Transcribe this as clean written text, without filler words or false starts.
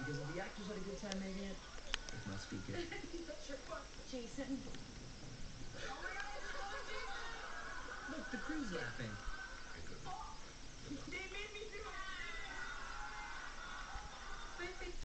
Because if the actors had a good time making it, it must be good. Jason. Look, the crew's laughing. They made me do it.